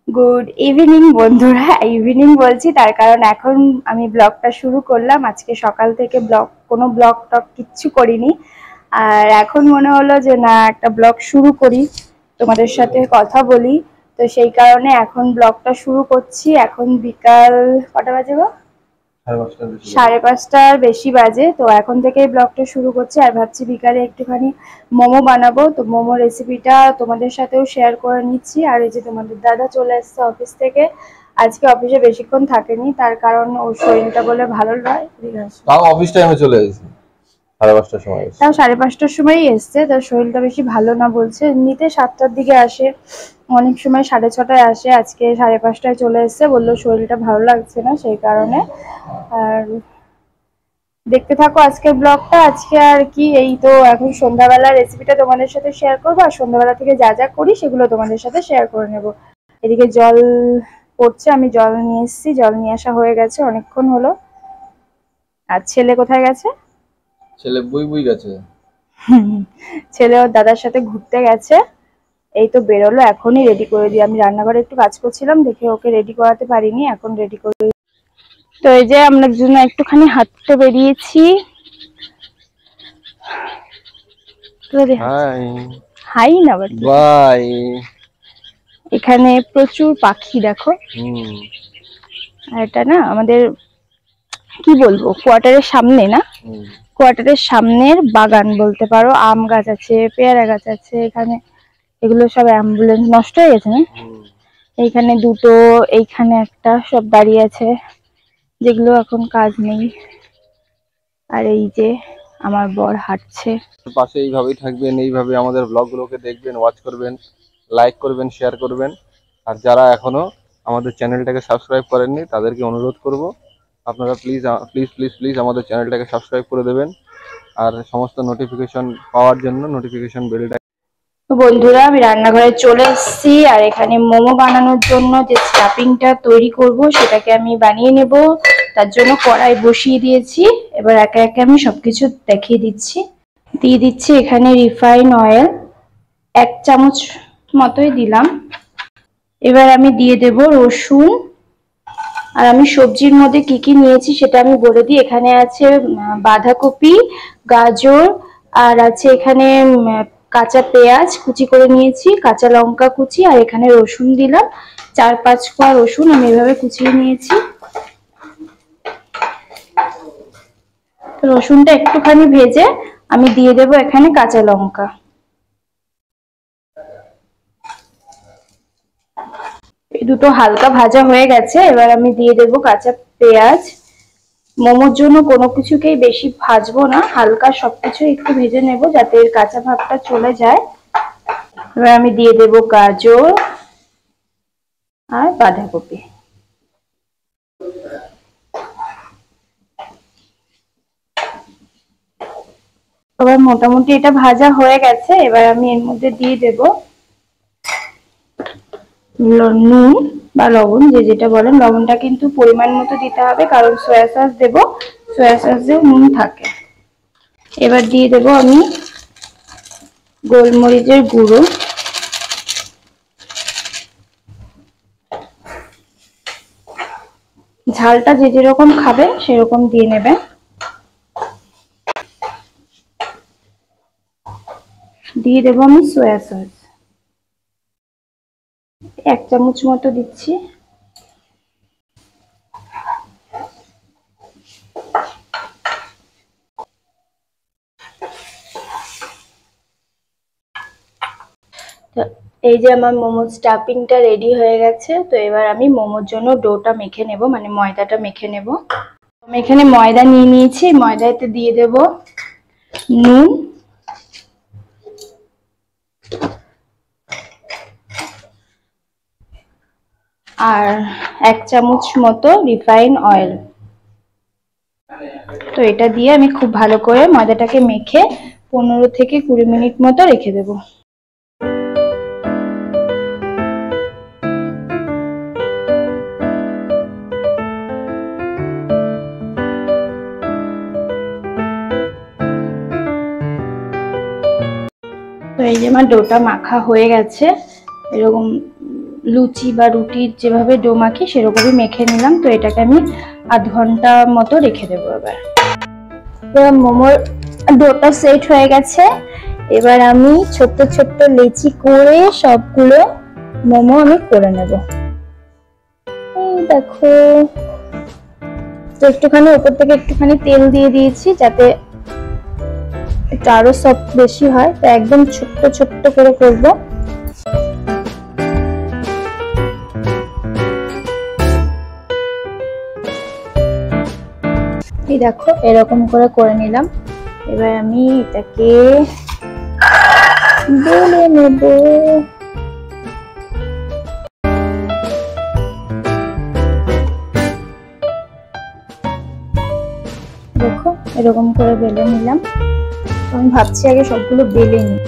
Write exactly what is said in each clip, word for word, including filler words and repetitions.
Good evening বন্ধুরা। Evening বলছি তার কারণ এখন আমি ব্লগটা শুরু করলাম। আজকে সকাল থেকে ব্লগ কোনো ব্লগ টক কিচ্ছু করিনি, আর এখন মনে হলো যে না একটা ব্লগ শুরু করি, তোমাদের সাথে কথা বলি। তো সেই কারণে এখন ব্লগটা শুরু করছি। এখন বিকাল কটা বাজে গো? সাড়ে পাঁচটার বেশি বাজে। তো এখন থেকেই ব্লগটা শুরু করছি, আর ভাবছি বিকালে একটুখানি মোমো বানাবো। তো মোমো রেসিপিটা তোমাদের সাথেও শেয়ার করে নিচ্ছি। আর এই যে তোমাদের দাদা চলে এসছে অফিস থেকে। আজকে অফিসে বেশিক্ষণ থাকেনি, তার কারণ ওর শরীরটা বলে ভালো নয়। তাও অফিস টাইমে চলে এসেছি, সাড়ে পাঁচটার সময়। তাও সাড়ে পাঁচটার সময়ই এসছে। তার শরীরটা বেশি ভালো না বলছে। এমনিতে সাতটার দিকে আসে, অনেক সময় সাড়ে ছটায় আসে। আজকে সাড়ে পাঁচটায় চলে এসছে, বললো শরীরটা ভালো লাগছে না, সেই কারণে। আর দেখতে থাকো আজকের ব্লগটা। আজকে আর কি, এই তো এখন সন্ধ্যাবেলা রেসিপিটা তোমাদের সাথে শেয়ার করবো, আর সন্ধ্যাবেলা থেকে যা যা করি সেগুলো তোমাদের সাথে শেয়ার করে নেব। এদিকে জল পড়ছে, আমি জল নিয়ে এসেছি, জল নিয়ে আসা হয়ে গেছে অনেকক্ষণ হলো। আর ছেলে কোথায় গেছে? ছেলে বুই বুই গেছে। ছেলে ওর দাদার সাথে ঘুরতে গেছে। এই তো বেরোলো, এখনই রেডি করে দিই। আমি রান্নাঘরে একটু কাজ করছিলাম দেখে ওকে রেডি করাতে পারিনি, এখন রেডি করে। তো এই যে আমরা জন্য একটুখানি হাঁটতে বেরিয়েছি। হাই হাই না বাই। এখানে প্রচুর পাখি দেখো। আর এটা না আমাদের কি বলবো কোয়ার্টারের সামনে না, কোয়ার্টারের সামনের বাগান বলতে পারো। আম গাছ আছে, পেয়ারা গাছ আছে এখানে। এগুলো সব অ্যাম্বুলেন্স নষ্ট হয়ে গেছে না, এইখানে দুটো, এইখানে একটা, সব দাঁড়িয়ে আছে, যেগুলো এখন কাজ নেই। আর এই যে আমার বর হাঁটছে। পাশে এইভাবেই থাকবেন, এইভাবে আমাদের ব্লগগুলোকে দেখবেন, ওয়াচ করবেন, লাইক করবেন, শেয়ার করবেন। আর যারা এখনো আমাদের চ্যানেলটাকে সাবস্ক্রাইব করেননি তাদেরকে অনুরোধ করব, আপনারা প্লিজ প্লিজ প্লিজ প্লিজ আমাদের চ্যানেলটাকে সাবস্ক্রাইব করে দেবেন। আর সমস্ত নোটিফিকেশন পাওয়ার জন্য নোটিফিকেশন বেলটা। তো বন্ধুরা আমি রান্নাঘরে চলে এসেছি, আর এখানে মোমো বানানোর জন্য যে স্টাফিংটা তৈরি করব সেটাকে আমি বানিয়ে নেব। তার জন্য কড়াই বসিয়ে দিয়েছি। এবার একে একে আমি সবকিছু দেখিয়ে দিচ্ছি। দিয়ে দিচ্ছি এখানে রিফাইন অয়েল, এক চামচ মতোই দিলাম। এবার আমি দিয়ে দেব রসুন। আর আমি সবজির মধ্যে কি কি নিয়েছি সেটা আমি বলে দিই। এখানে আছে বাঁধাকপি, গাজর, আর আছে এখানে কাঁচা পেঁয়াজ কুচি করে নিয়েছি, কাঁচা লঙ্কা কুচি, আর এখানে রসুন দিলাম, চার পাঁচ কোয়া রসুন আমি এভাবে কুচিয়ে নিয়েছি। রসুনটা একটুখানি ভেজে আমি দিয়ে দেব এখানে কাঁচা লঙ্কা। এই দুটো হালকা ভাজা হয়ে গেছে, এবার আমি দিয়ে দেব কাঁচা পেঁয়াজ। মোমোর জন্য কোনো কিছুকেই বেশি ভাজবো না, হালকা সবকিছু একটু ভেজে নেব যাতে এর কাঁচা ভাবটা চলে যায়। এবার আমি দিয়ে দেব গাজর আর বাঁধাকপি। এবার মোটামুটি এটা ভাজা হয়ে গেছে। এবার আমি এর মধ্যে দিয়ে দেব নুন বা লবণ, যে যেটা বলেন। লবণটা কিন্তু পরিমাণ মতো দিতে হবে, কারণ সয়া সস দেব, সয়া সসেও নুন থাকে। এবার দিয়ে দেব আমি গোলমরিচের গুঁড়ো, ঝালটা যে যেরকম খাবে সেরকম দিয়ে নেবে। দিয়ে দেবো আমি সয়া সস, এক চামচ মতো দিচ্ছি। তো এই যে আমার মোমোর স্টাফিংটা রেডি হয়ে গেছে। তো এবার আমি মোমোর জন্য ডোটা মেখে নেব, মানে ময়দাটা মেখে নেব। আমি এখানে ময়দা নিয়ে নিয়েছি, ময়দাতে দিয়ে দেব নুন, আর এক চামচ মতো রিফাইন অয়েল। তো এটা দিয়ে আমি খুব ভালো করে ময়দাটাকে মেখে পনেরো থেকে কুড়ি মিনিট মতো রেখে দেবো। তো এই যে আমার ডোটা মাখা হয়ে গেছে, এরকম লুচি বা রুটির যেভাবে ডো মাখি সেরকমই মেখে নিলাম। তো এটাকে আমি আধ ঘন্টা মতো রেখে দেবো। এবার এবার মোমোর ডোটা সেট হয়ে গেছে। এবার আমি ছোট্ট ছোট্ট লেচি করে সবগুলো মোমো আমি করে নেব। এই দেখো, তো একটুখানি উপর থেকে একটুখানি তেল দিয়ে দিয়েছি যাতে একটু আরো সব বেশি হয়। তো একদম ছোট্ট ছোট্ট করে করব। এই দেখো এরকম করে করে নিলাম। এবার আমি এটাকে বেলে নেব। দেখো এরকম করে বেলে নিলাম। আমি ভাবছি আগে সবগুলো বেলে নিই।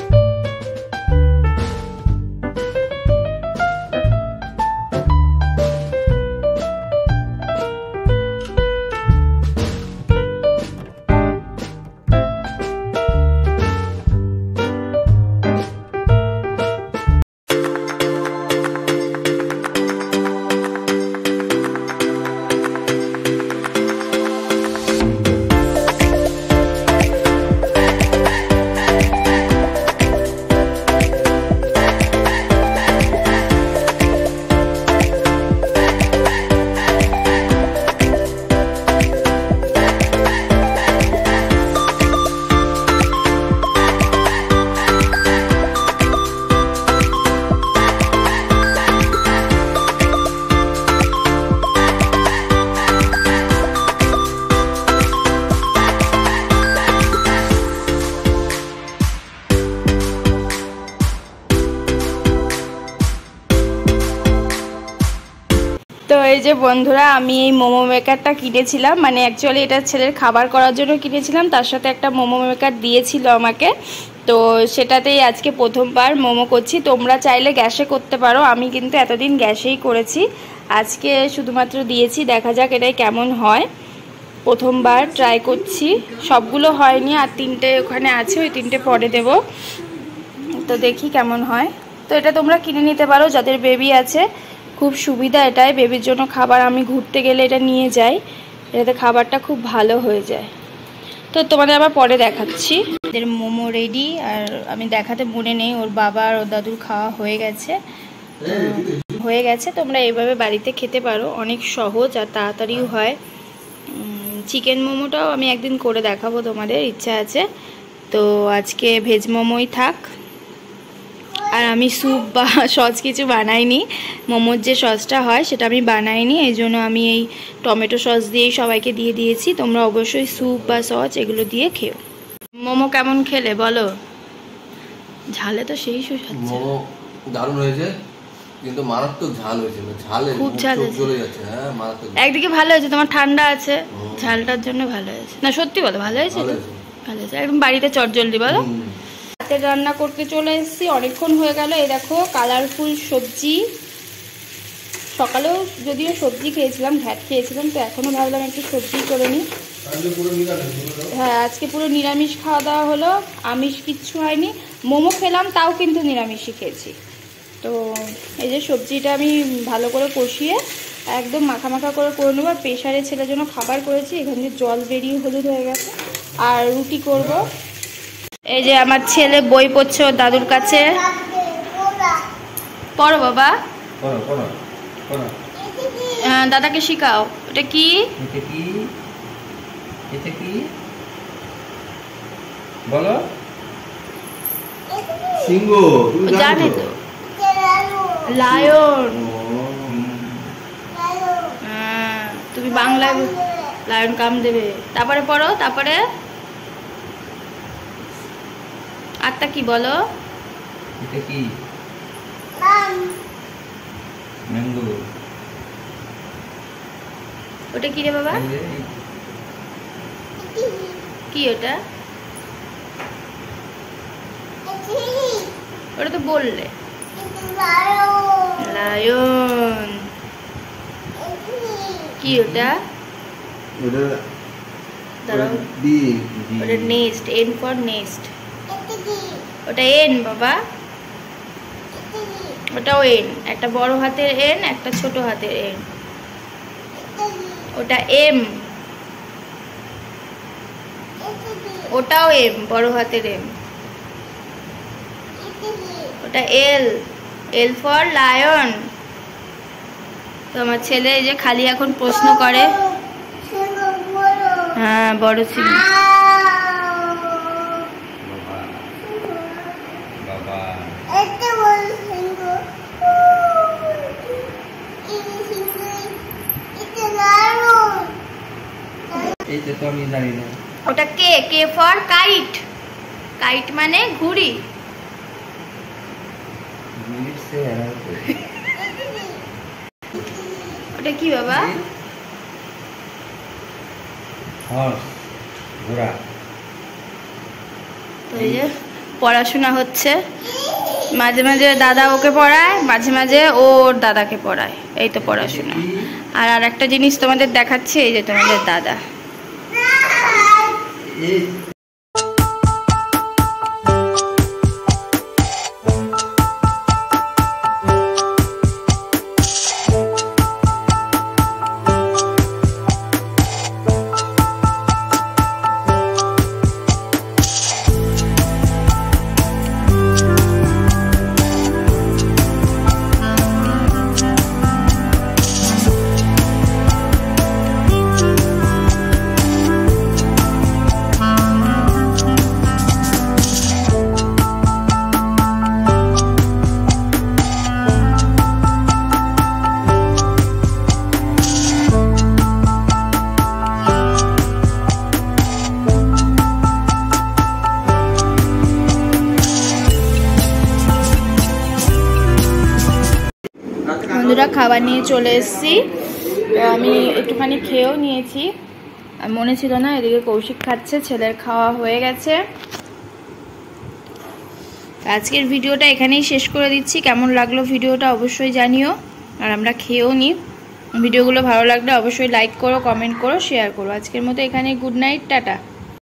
তো এই যে বন্ধুরা, আমি এই মোমো মেকারটা কিনেছিলাম, মানে অ্যাকচুয়ালি এটা ছেলের খাবার করার জন্য কিনেছিলাম, তার সাথে একটা মোমো মেকার দিয়েছিল আমাকে। তো সেটাতেই আজকে প্রথমবার মোমো করছি। তোমরা চাইলে গ্যাসে করতে পারো, আমি কিন্তু এতদিন গ্যাসেই করেছি, আজকে শুধুমাত্র দিয়েছি। দেখা যাক এটাই কেমন হয়, প্রথমবার ট্রাই করছি। সবগুলো হয়নি, আর তিনটে ওখানে আছে, ওই তিনটে পরে দেব। তো দেখি কেমন হয়। তো এটা তোমরা কিনে নিতে পারো যাদের বেবি আছে, খুব সুবিধা এটাই। বেবির জন্য খাবার আমি ঘুরতে গেলে এটা নিয়ে যাই, এটাতে খাবারটা খুব ভালো হয়ে যায়। তো তোমাদের আবার পরে দেখাচ্ছি। এদের মোমো রেডি, আর আমি দেখাতে মনে নেই, ওর বাবা আর ওর দাদুর খাওয়া হয়ে গেছে। হয়ে গেছে তোমরা এইভাবে বাড়িতে খেতে পারো, অনেক সহজ আর তাড়াতাড়িও হয়। চিকেন মোমোটাও আমি একদিন করে দেখাবো, তোমাদের ইচ্ছা আছে তো। আজকে ভেজ মোমোই থাক। আর আমি স্যুপ বা সস কিছু বানাইনি, মোমোর যে সসটা হয় সেটা আমি বানাইনি, এই জন্য আমি এই টমেটো সস দিয়েই সবাইকে দিয়ে দিয়েছি। তোমরা অবশ্যই স্যুপ বা সস এগুলো দিয়ে খেও। মোমো কেমন খেলে বলো? ঝালে তো সেই সুস্বাদু। মোমো দারুণ হয়েছে, কিন্তু মারাত্মক ঝাল হয়েছে, ঝালে খুব ঝাল জ্বলে যাচ্ছে। হ্যাঁ মারাত্মক। একদিকে ভালো হয়েছে, তোমার ঠান্ডা আছে, ঝালটার জন্য ভালো হয়েছে। না সত্যি বলো, ভালো হয়েছে তো? ভালো হয়েছে, একদম বাড়িতে চটজলদি বলো। রাতে রান্না করতে চলে এসেছি, অনেকক্ষণ হয়ে গেল। এই দেখো কালারফুল সবজি, সকালেও যদিও সবজি খেয়েছিলাম, ঘ্যাট খেয়েছিলাম, তো এখনও ভাবলাম একটু সবজি করে নিই। হ্যাঁ আজকে পুরো নিরামিষ খাওয়া দাওয়া হলো, আমিষ কিচ্ছু হয়নি। মোমো খেলাম, তাও কিন্তু নিরামিষই খেয়েছি। তো এই যে সবজিটা আমি ভালো করে কষিয়ে একদম মাখা মাখা করে করে নেবো। আর প্রেশারে ছেলের জন্য খাবার করেছি, এখান দিয়ে জল বেরিয়ে হলুদ হয়ে গেছে। আর রুটি করব। এই যে আমার ছেলে বই পড়ছে ওর দাদুর কাছে। পড়ো বাবা, দাদাকে শিখাও। ওটা কি? এটা কি বলো? সিংহ। জানে তো, লায়ন। তুমি বাংলায় লায়ন কাম দেবে। তারপরে পড়ো, তারপরে আরটা কি বলো? এটা কি? ম্যাঙ্গো। ওটা কি রে বাবা? কি ওটা? ওটা তো বললে লায়ন। কি ওটা? ওটা নেস্ট, এন ফর নেস্ট। ওটা এন বাবা। ওটাও এন, একটা বড় হাতের এন, একটা ছোট হাতের এন। ওটা এম, ওটাও এম, বড় হাতের এম। ওটা এল, এল ফর লায়ন। তো আমার ছেলে এই যে খালি এখন প্রশ্ন করে, হ্যাঁ বড় সিং। ওটা K, K for kite, kite মানে ঘুড়ি। ওটা কি বাবা? তো এই যে পড়াশোনা হচ্ছে, মাঝে মাঝে দাদা ওকে পড়ায়, মাঝে মাঝে ওর দাদাকে পড়ায়, এই তো পড়াশোনা। আর আর একটা জিনিস তোমাদের দেখাচ্ছি, এই যে তোমাদের দাদা। বন্ধুরা খাবার নিয়ে চলে এসেছি, তো আমি একটুখানি খেয়েও নিয়েছি, মনে ছিল না। এদিকে কৌশিক খাচ্ছে, ছেলের খাওয়া হয়ে গেছে। আজকের ভিডিওটা এখানেই শেষ করে দিচ্ছি। কেমন লাগলো ভিডিওটা অবশ্যই জানিও, আর আমরা খেয়েও নিই। ভিডিওগুলো ভালো লাগলে অবশ্যই লাইক করো, কমেন্ট করো, শেয়ার করো। আজকের মতো এখানেই, গুড নাইট, টাটা।